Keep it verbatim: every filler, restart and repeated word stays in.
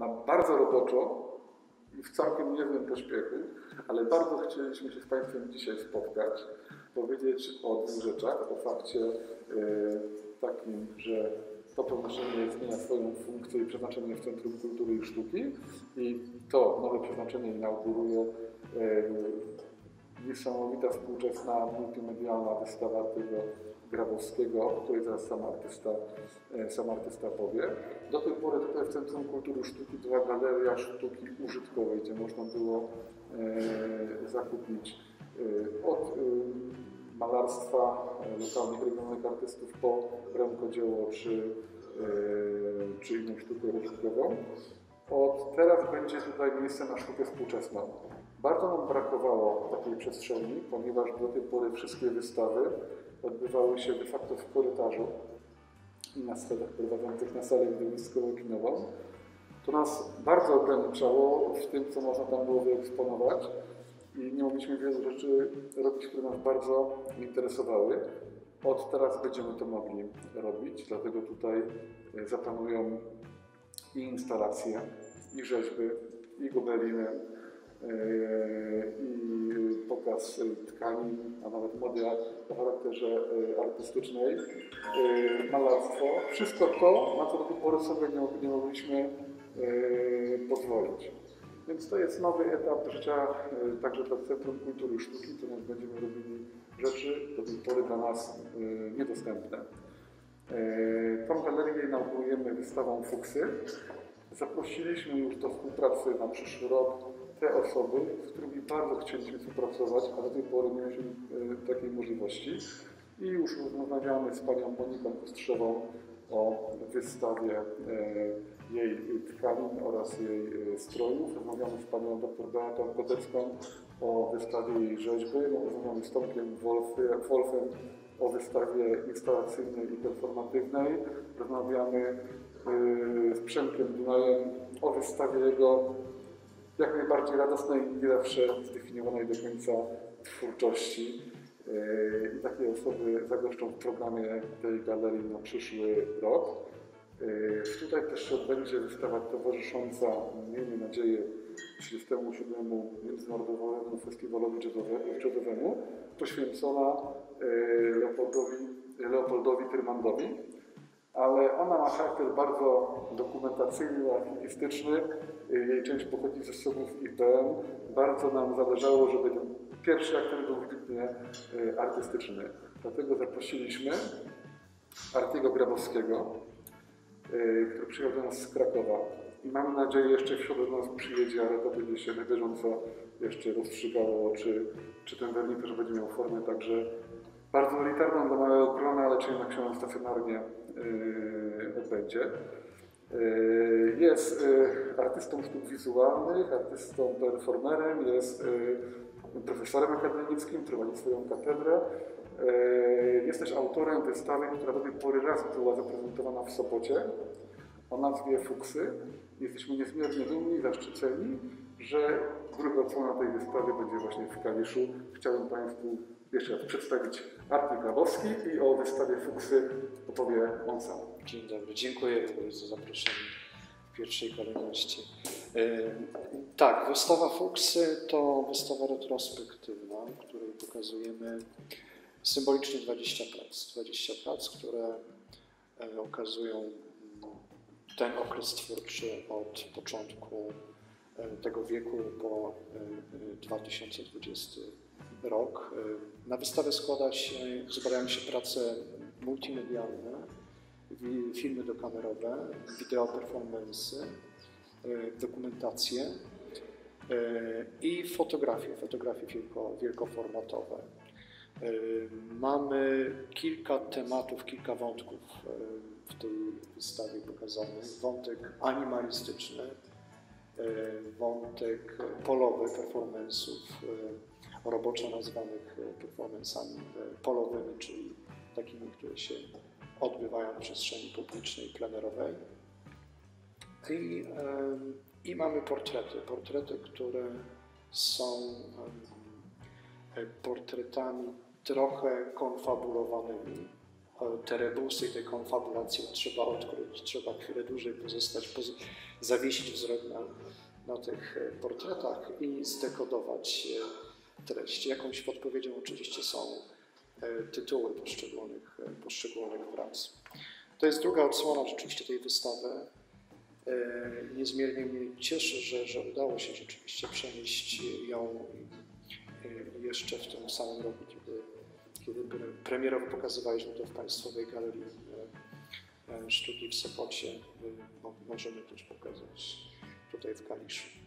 na bardzo roboczo i w całkiem niezłym pośpiechu, ale bardzo chcieliśmy się z Państwem dzisiaj spotkać, powiedzieć o dwóch rzeczach, o fakcie yy, takim, że to pomieszczenie zmienia swoją funkcję i przeznaczenie w Centrum Kultury i Sztuki i to nowe przeznaczenie inauguruje yy, niesamowita, współczesna, multimedialna wystawa Artiego Grabowskiego, o której zaraz sam artysta, sam artysta powie. Do tej pory tutaj w Centrum Kultury i Sztuki była galeria sztuki użytkowej, gdzie można było e, zakupić e, od e, malarstwa lokalnych, regionalnych artystów po rękodzieło czy, e, czy inną sztukę użytkową. Od teraz będzie tutaj miejsce na sztukę współczesną. Bardzo nam brakowało takiej przestrzeni, ponieważ do tej pory wszystkie wystawy odbywały się de facto w korytarzu i na schodach prowadzących na salę widowiskowo-kinową. To nas bardzo ograniczało w tym, co można tam było wyeksponować i nie mogliśmy wielu rzeczy robić, które nas bardzo interesowały. Od teraz będziemy to mogli robić, dlatego tutaj zaplanują i instalacje, i rzeźby, i gobeliny, i pokaz tkanin, a nawet mody o charakterze artystycznej, malarstwo. Wszystko to, na co do tej pory sobie nie, nie mogliśmy pozwolić. Więc to jest nowy etap życia także dla Centrum Kultury i Sztuki, to nas będziemy robili rzeczy do tej pory dla nas niedostępne. Tą galerię inaugurujemy wystawą Fuksy. Zaprosiliśmy już do współpracy na przyszły rok te osoby, z którymi bardzo chcieliśmy współpracować, a do tej pory nie mieliśmy e, takiej możliwości. I już rozmawiamy z panią Moniką Kostrzewą o wystawie e, jej tkanin oraz jej e, strojów. Rozmawiamy z panią dr Beatą Kotecką o wystawie jej rzeźby. Rozmawiamy z Tomkiem Wolfem o wystawie instalacyjnej i performatywnej. Rozmawiamy z Przemkiem Dunajem o wystawie jego jak najbardziej radosnej i nie zawsze zdefiniowanej do końca twórczości. I takie osoby zagoszczą w programie tej galerii na przyszły rok. Tutaj też się odbędzie wystawa towarzysząca, miejmy nadzieję, trzydziestemu siódmemu Międzynarodowemu Festiwalowi Jazzowemu, poświęcona Leopoldowi, Leopoldowi Tyrmandowi. Ale ona ma charakter bardzo dokumentacyjny, architектoniczny. Jej część pochodzi ze zasobów I P M. Bardzo nam zależało, żeby ten pierwszy akt był wybitnie artystyczny. Dlatego zaprosiliśmy Artiego Grabowskiego, który przyjechał do nas z Krakowa. I mamy nadzieję, jeszcze w środę do nas przyjedzie, ale to będzie się na bieżąco jeszcze rozstrzygało, czy, czy ten wernik też będzie miał formę także bardzo elitarną do małego grona, ale czy jednak się stacjonarnie yy, odbędzie. Yy, jest yy, artystą sztuk wizualnych, artystą performerem, jest yy, profesorem akademickim, prowadzi swoją katedrę. Yy, jest też autorem wystawy, która do tej pory raz była zaprezentowana w Sopocie o nazwie Fuksy. Jesteśmy niezmiernie dumni i zaszczyceni, że druga odsłona tej wystawy będzie właśnie w Kaliszu. Chciałbym Państwu jeszcze raz przedstawić Arti Grabowski i o wystawie Fuksy opowie on sam. Dzień dobry, dziękuję za zaproszenie w pierwszej kolejności. E, tak, wystawa Fuksy to wystawa retrospektywna, w której pokazujemy symbolicznie dwadzieścia prac. dwadzieścia prac, które e, okazują ten okres twórczy od początku e, tego wieku po e, dwa tysiące dwudziesty rok. Na wystawę składa się, składają się prace multimedialne, filmy dokamerowe, wideo performance, dokumentacje i fotografie, fotografie wielko, wielkoformatowe. Mamy kilka tematów, kilka wątków w tej wystawie pokazanych. Wątek animalistyczny, wątek polowy performance'ów, roboczo nazwanych performance'ami polowymi, czyli takimi, które się odbywają w przestrzeni publicznej, plenerowej. I, i mamy portrety, portrety, które są portretami trochę konfabulowanymi, te rebusy i te konfabulacje trzeba odkryć, trzeba chwilę dłużej pozostać, poz zawiesić wzrok na, na tych portretach i zdekodować treść. Jakąś podpowiedzią oczywiście są tytuły poszczególnych, poszczególnych prac. To jest druga odsłona rzeczywiście tej wystawy. Niezmiernie mnie cieszy, że, że udało się rzeczywiście przenieść ją jeszcze w tym samym roku, kiedy, kiedy premierowo pokazywaliśmy to w Państwowej Galerii Sztuki w Sopocie. Możemy też pokazać tutaj w Kaliszu.